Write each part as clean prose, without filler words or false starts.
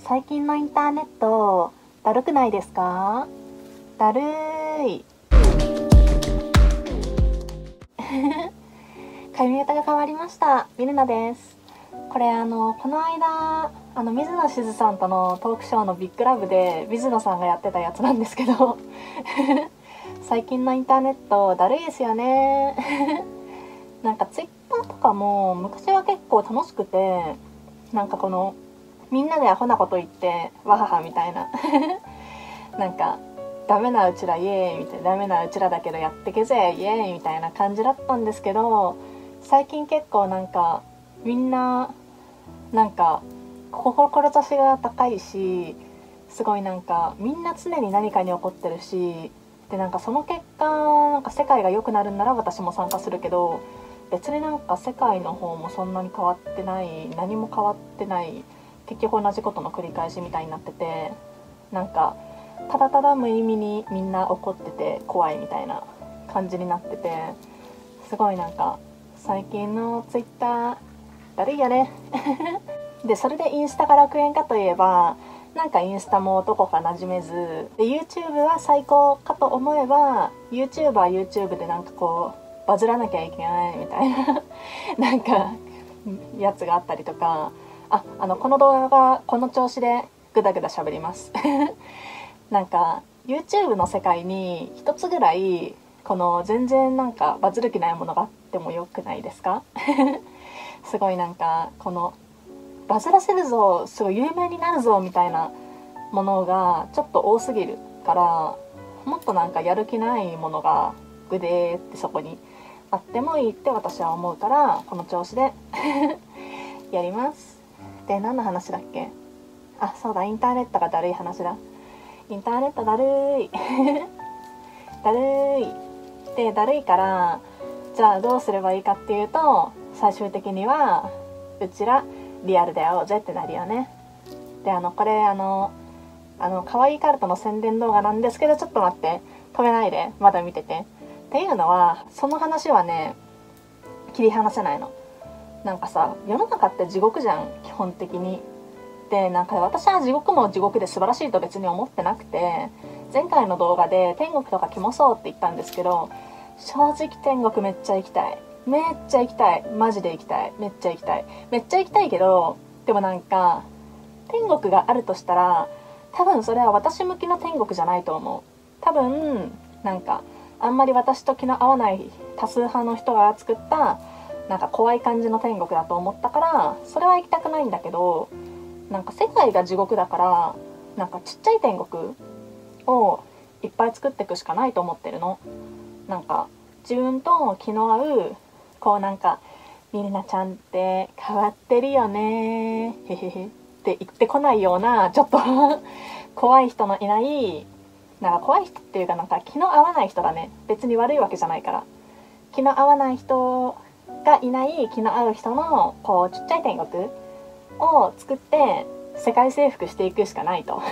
最近のインターネットだるくないですか？だるーい。髪型が変わりました。ミルナです。これこの間水野しずさんとのトークショーのビッグラブで水野さんがやってたやつなんですけど最近のインターネットだるいですよねなんかツイッターとかも昔は結構楽しくて、なんかこのみんなでアホなこと言ってわははみたいななんかダメなうちらイエーイみたいな、ダメなうちらだけどやってけぜイエーイみたいな感じだったんですけど、最近結構なんかみんななんか志が高いし、すごいなんかみんな常に何かに怒ってるし、でなんかその結果なんか世界が良くなるんなら私も参加するけど、別になんか世界の方もそんなに変わってない、何も変わってない、結局同じことの繰り返しみたいになってて、なんかただただ無意味にみんな怒ってて怖いみたいな感じになってて、すごいなんか最近のツイッターだるいよねでそれでインスタが楽園かといえば、なんかインスタもどこか馴染めずで、 YouTube は最高かと思えば YouTube は YouTube でなんかこうバズらなきゃいけないみたいななんかやつがあったりとか、この動画がこの調子でグダグダ喋りますなんか YouTube の世界に一つぐらいこの全然なんかバズる気ないものがあってもよくないですかすごいなんかこのバズらせるぞ、すごい有名になるぞみたいなものがちょっと多すぎるから、もっとなんかやる気ないものがグデーってそこにあってもいいって私は思うから、この調子でやります。で何の話だっけ？そうだ、インターネットがだるい話だ。インターネットだるいだるいで、だるいからじゃあどうすればいいかっていうと、最終的にはうちらリアルで会おうぜってなるよね。でこれ可愛いカルトの宣伝動画なんですけど、ちょっと待って、止めないで、まだ見てて。っていうのは、その話はね切り離せないの。なんかさ、世の中って地獄じゃん基本的に。でなんか私は地獄も地獄で素晴らしいと別に思ってなくて、前回の動画で天国とかキモそうって言ったんですけど、正直天国めっちゃ行きたい、めっちゃ行きたい、マジで行きたい、めっちゃ行きたい、めっちゃ行きたいけど、でもなんか天国があるとしたら多分それは私向きの天国じゃないと思う。多分なんかあんまり私と気の合わない多数派の人が作ったなんか怖い感じの天国だと思ったから、それは行きたくないんだけど、なんか世界が地獄だから、なんかちっちゃい天国をいっぱい作っていくしかないと思ってるの。なんか自分と気の合う、こうなんかミルナちゃんって変わってるよねへへへって言ってこないような、ちょっと怖い人のいない、なんか怖い人っていうかなんか気の合わない人だね。別に悪いわけじゃないから、気の合わない人がいない、気の合う人のこうちっちゃい天国を作って世界征服していくしかないと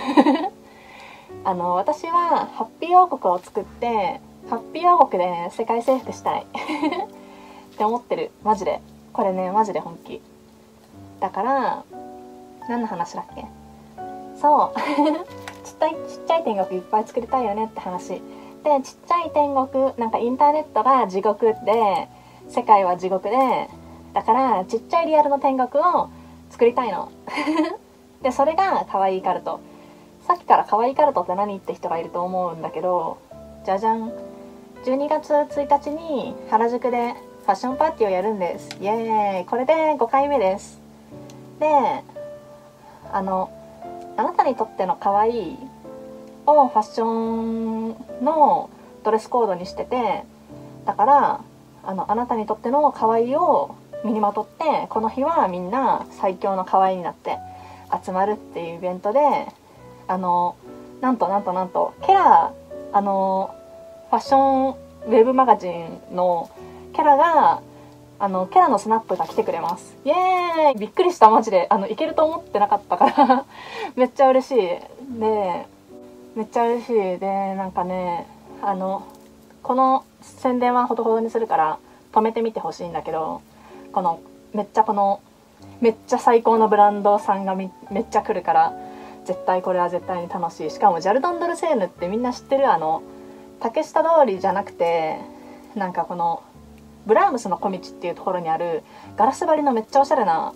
私はハッピー王国を作ってハッピー王国で世界征服したいって思ってる。マジでこれね、マジで本気だから。何の話だっけ？そうちっちゃい天国いっぱい作りたいよねって話で、ちっちゃい天国、なんかインターネットが地獄で世界は地獄で、だからちっちゃいリアルの天国を作りたいのでそれが可愛いカルト。さっきから可愛いカルトって何って人がいると思うんだけど、じゃじゃん、12月1日に原宿でファッションパーティーをやるんです。イエーイ。これで5回目です。であなたにとっての可愛いをファッションのドレスコードにしてて、だからあなたにとっての可愛いを身にまとって、この日はみんな最強の可愛いになって集まるっていうイベントで、なんとケラファッションウェブマガジンのケラがケラのスナップが来てくれます。イエーイ。びっくりした、マジでいけると思ってなかったからめっちゃ嬉しい。でめっちゃ嬉しい。でなんかね、この宣伝はほどほどにするから止めてみてほしいんだけど、めっちゃ最高のブランドさんがめっちゃ来るから、 絶対これは絶対に楽しい。しかもジャルドン・ドルセーヌってみんな知ってる竹下通りじゃなくて、なんかこのブラームスの小道っていうところにあるガラス張りのめっちゃおしゃれな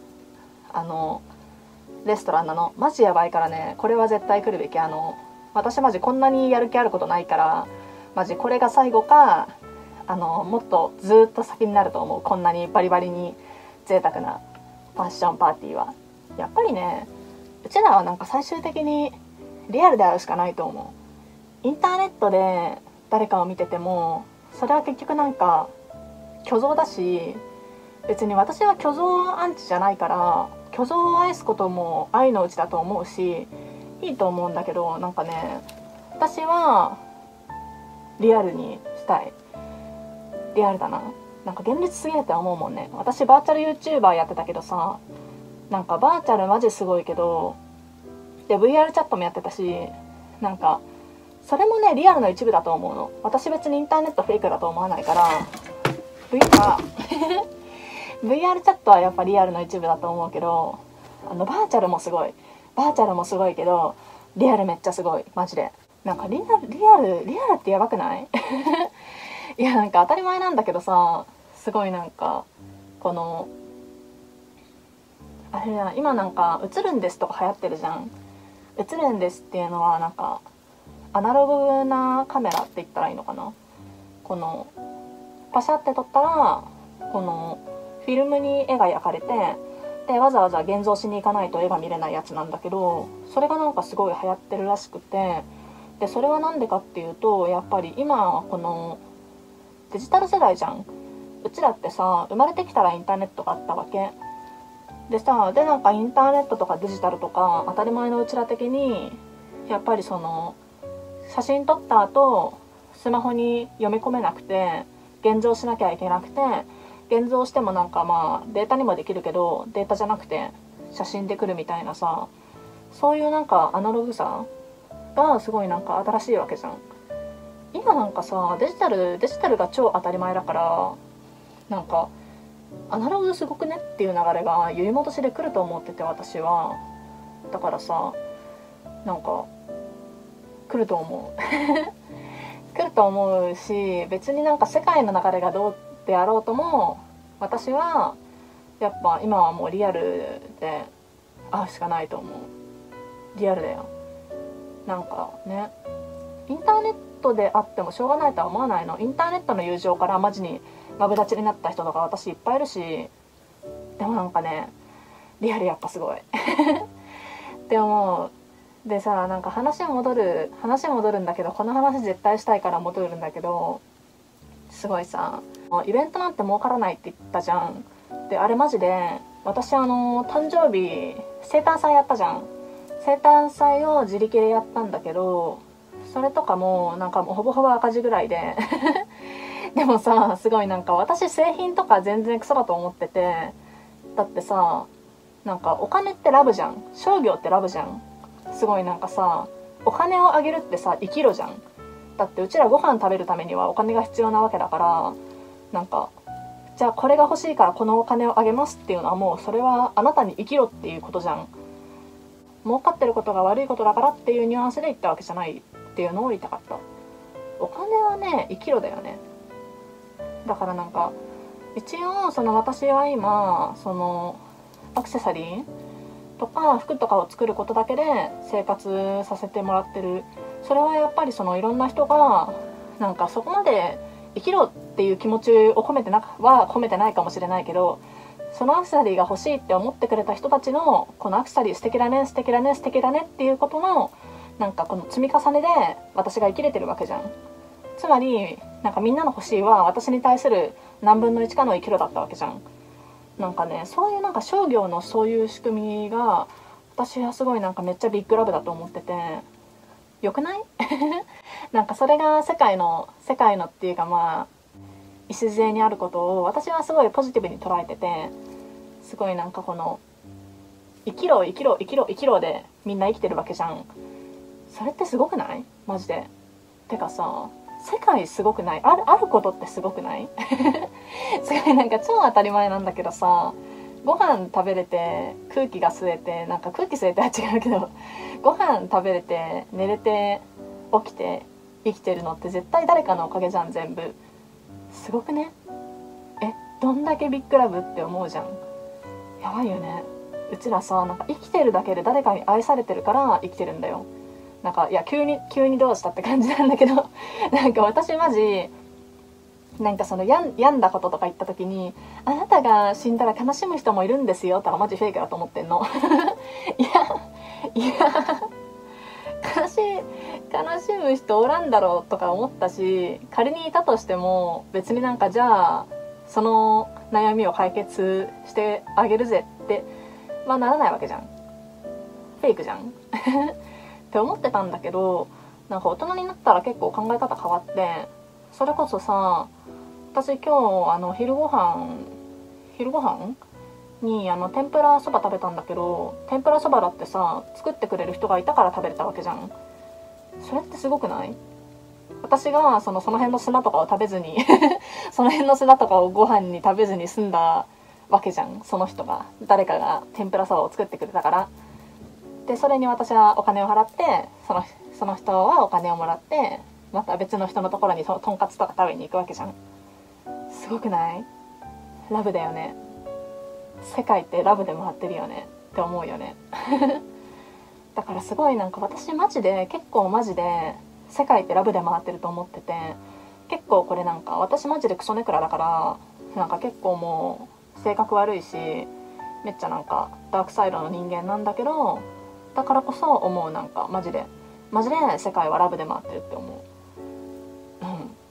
レストランなの。マジやばいからね、これは絶対来るべき。私マジこんなにやる気あることないから、マジこれが最後か、もっとずっと先になると思う。こんなにバリバリに贅沢なファッションパーティーは。やっぱりね、うちらはなんか最終的にリアルで会うしかないと思う。インターネットで誰かを見てても、それは結局なんか虚像だし、別に私は虚像アンチじゃないから、虚像を愛すことも愛のうちだと思うし、いいと思うんだけど、なんかね、私はリアルにしたい。リアルだな。なんか現実すぎるって思うもんね。私バーチャル YouTuber やってたけどさ、なんかバーチャルマジすごいけど、で VR チャットもやってたし、なんかそれもねリアルの一部だと思うの。私別にインターネットフェイクだと思わないから、VR チャットはやっぱリアルの一部だと思うけど、バーチャルもすごい。バーチャルもすごいけど、リアルめっちゃすごい。マジで。なんかリアルってやばくないいや、なんか当たり前なんだけどさ、すごいなんか、この、あれだ、今なんか、映るんですとか流行ってるじゃん。映るんですっていうのは、なんか、アナログなカメラって言ったらいいのかな。この、パシャって撮ったら、この、フィルムに絵が焼かれて、でわざわざ現像しに行かないと絵が見れないやつなんだけど、それがなんかすごい流行ってるらしくて、でそれはなんでかっていうと、やっぱり今はこのデジタル世代じゃん。うちらってさ、生まれてきたらインターネットがあったわけでさ、でなんかインターネットとかデジタルとか当たり前のうちら的に、やっぱりその写真撮った後スマホに読み込めなくて現像しなきゃいけなくて、現像してもなんかまあデータにもできるけど、データじゃなくて写真で来るみたいなさ、そういうなんかアナログさがすごいなんか新しいわけじゃん。今なんかさ、デジタルが超当たり前だから、なんかアナログすごくねっていう流れが揺り戻しで来ると思ってて、私は。だからさ、なんか来ると思う来ると思うし、別になんか世界の流れがどうであろうとも、私はやっぱ今はもうリアルで会うしかないと思う。リアルだよ。なんかね、インターネットで会ってもしょうがないとは思わないの。インターネットの友情からマジにマブダチになった人とか私いっぱいいるし、でもなんかね、リアルやっぱすごいって思う。でさ、なんか話戻るんだけど、この話絶対したいから戻るんだけど、すごいさ、イベントなんて儲からないって言ったじゃん。であれマジで、私誕生日生誕祭やったじゃん。生誕祭を自力でやったんだけど、それとかもなんかもうほぼほぼ赤字ぐらいででもさ、すごいなんか私製品とか全然クソだと思ってて、だってさ、なんかお金ってラブじゃん。商業ってラブじゃん。すごいなんかさ、お金をあげるってさ、生きろじゃん。だってうちらご飯食べるためにはお金が必要なわけだから、なんかじゃあこれが欲しいからこのお金をあげますっていうのは、もうそれはあなたに生きろっていうことじゃん。儲かってることが悪いことだからっていうニュアンスで言ったわけじゃないっていうのを言いたかった。お金はね、生きろだよね。だからなんか一応その私は今そのアクセサリーとか服とかを作ることだけで生活させてもらってる。それはやっぱりそのいろんな人がなんかそこまで生きろっていう気持ちを込めてないかもしれないけど、そのアクセサリーが欲しいって思ってくれた人たちのこのアクセサリー素敵だね素敵だね素敵だねっていうことのなんかこの積み重ねで私が生きれてるわけじゃん。つまりなんかみんなの欲しいは私に対する何分の1かの生きろだったわけじゃん。なんかね、そういうなんか商業のそういう仕組みが私はすごいなんかめっちゃビッグラブだと思ってて、よくないなんかそれが世界のっていうか、まあ礎にあることを私はすごいポジティブに捉えてて、すごいなんかこの生きろ生きろ生きろ生きろでみんな生きてるわけじゃん。それってすごくない？マジで。てかさ、世界すごくない？あることってすごくないすごいなんか超当たり前なんだけどさ、 ご飯食べれて空気が吸えて、なんか空気吸えては違うけどご飯食べれて寝れて起きて生きてるのって絶対誰かのおかげじゃん。全部すごくね。どんだけビッグラブって思うじゃん。やばいよね。うちらさ、なんか生きてるだけで誰かに愛されてるから生きてるんだよ。なんかいや急にどうしたって感じなんだけどなんか私マジなんかその病んだこととか言った時に、あなたが死んだら悲しむ人もいるんですよってマジフェイクだと思ってんのいや悲しむ人おらんだろうとか思ったし、仮にいたとしても別になんかじゃあその悩みを解決してあげるぜってならないわけじゃん。フェイクじゃんって思ってたんだけど、なんか大人になったら結構考え方変わって、それこそさ、私今日昼ご飯に天ぷらそば食べたんだけど、天ぷらそばだってさ作ってくれる人がいたから食べれたわけじゃん。それってすごくない？私がその辺の砂とかを食べずにその辺の砂とかをご飯に食べずに済んだわけじゃん。その人が誰かが天ぷらそばを作ってくれたから。でそれに私はお金を払って、その人はお金をもらってまた別の人のところにとんかつとか食べに行くわけじゃん。すごくない？ラブだよね。世界ってラブで回ってるよねって思うよねだからすごいなんか私結構マジで世界ってラブで回ってると思ってて、結構これなんか私マジでクソネクラだから、なんか結構もう性格悪いしめっちゃなんかダークサイドの人間なんだけど、だからこそ思う、なんかマジで世界はラブで回ってるって思う。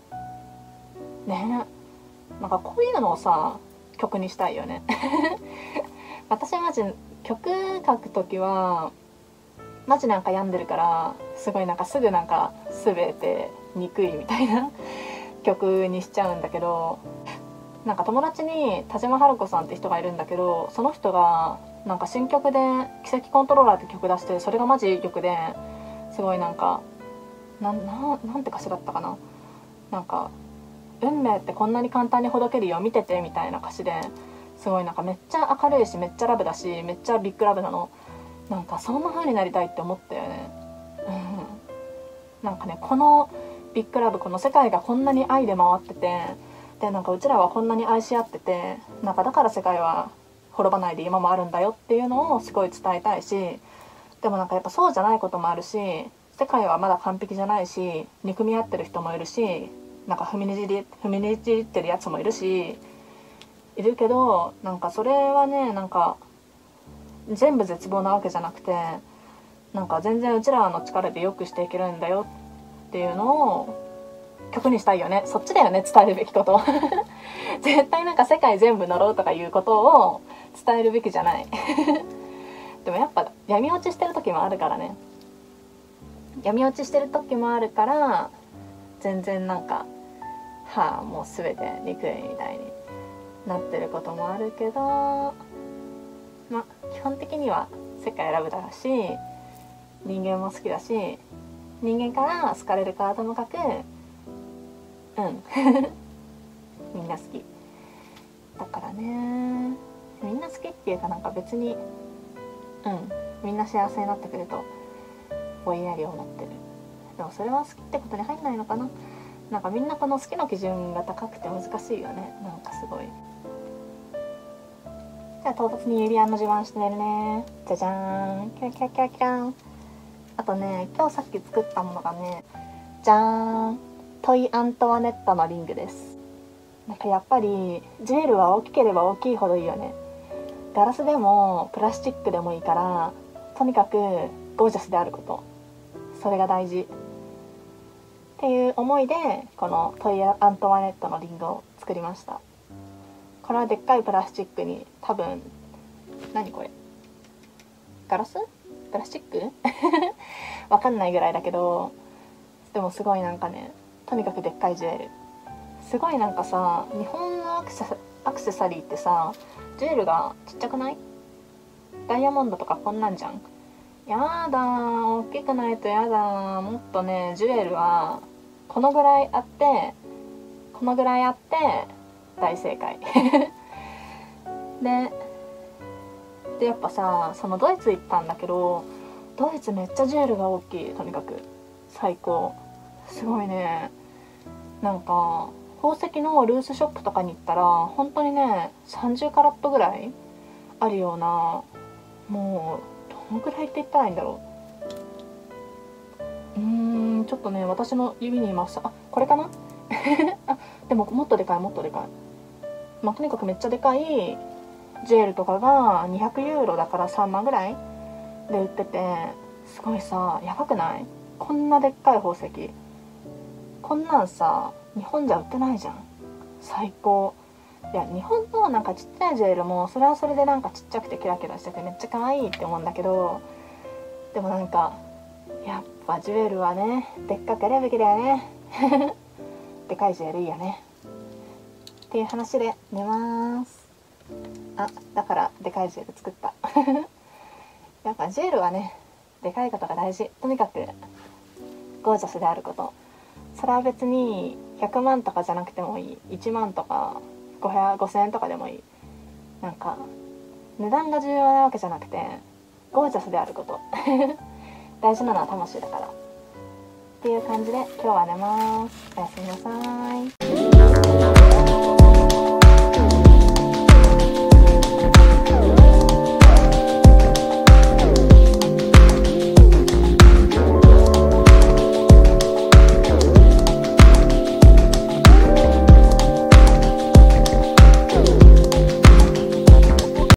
ねえ、なんかこういうのをさ曲にしたいよね私マジ曲書くときはマジなんか病んでるから、すごいなんかすぐなんか全て憎いみたいな曲にしちゃうんだけど、なんか友達に田島春子さんって人がいるんだけど、その人がなんか新曲で奇跡コントローラーって曲出して、それがマジいい曲で、すごいなんかなんて歌詞だったかな、なんか運命ってこんなに簡単にほどけるよ見ててみたいな歌詞で、すごいなんかめっちゃ明るいしめっちゃラブだしめっちゃビッグラブなの。なんかそんな風になりたいって思ったよね。なんかね、このビッグラブ、この世界がこんなに愛で回ってて、でなんかうちらはこんなに愛し合ってて、なんかだから世界は滅ばないで今もあるんだよっていうのをすごい伝えたいし、でもなんかやっぱそうじゃないこともあるし、世界はまだ完璧じゃないし憎み合ってる人もいるし、なんか踏みにじってるやつもいるけど、なんかそれはね、なんか全部絶望なわけじゃなくて、なんか全然うちらの力で良くしていけるんだよっていうのを曲にしたいよね。そっちだよね、伝えるべきこと絶対なんか世界全部乗ろうとかいうことを伝えるべきじゃないでもやっぱ闇落ちしてる時もあるからね。闇落ちしてる時もあるから全然なんかもう全て憎いみたいになってることもあるけど、基本的には世界ラブだし人間も好きだし、人間から好かれるかともかくみんな好きだからね。みんな好きっていうか、なんか別にみんな幸せになってくるとぼんやり思ってる。でもそれは好きってことに入んないのかな。なんかみんなこの好きの基準が高くて難しいよね。なんかすごい。じゃあ唐突に指輪の自慢して寝るね。じゃじゃーん、キラキラキラキラン。あとね、今日さっき作ったものがね、じゃーん、トイ・アントワネットのリングです。なんかやっぱりジュエルは大きければ大きいほどいいよね。ガラスでもプラスチックでもいいから、とにかくゴージャスであること、それが大事っていう思いでこのトイ・アントワネットのリングを作りました。これはでっかいプラスチックに、多分何これ、ガラス？プラスチックわかんないぐらいだけど、でもすごいなんかね、とにかくでっかいジュエル。すごいなんかさ、日本のアクセサリーってさ、ジュエルがちっちゃくない？ダイヤモンドとかこんなんじゃん。やだー、大きくないとやだー。もっとね、ジュエルはこのぐらいあって大正解で、 でやっぱさ、そのドイツ行ったんだけど、ドイツめっちゃジュエルが大きい。とにかく最高、すごいね。なんか宝石のルースショップとかに行ったら本当にね30カラットぐらいあるような、もうどのぐらいって言ったらいいんだろう。ちょっとね私の指に今これかなあ、でももっとでかい、もっとでかい。まあとにかくめっちゃでかいジュエルとかが200ユーロだから3万ぐらいで売ってて、すごいさ、やばくない？こんなでっかい宝石、こんなんさ日本じゃ売ってないじゃん。最高。いや日本のなんかちっちゃいジュエルもそれはそれでなんかちっちゃくてキラキラしててめっちゃ可愛いって思うんだけど、でもなんかやっぱジュエルはねでっかくやるべきだよねでかいジュエルいいよねっていう話で寝ます。だからでかいジュエル作ったやっぱジュエルはねでかいことが大事。とにかくゴージャスであること。それは別に100万とかじゃなくてもいい、1万とか5000円とかでもいい。なんか値段が重要なわけじゃなくてゴージャスであること大事なのは魂だからっていう感じで今日は寝ます。おやすみなさい。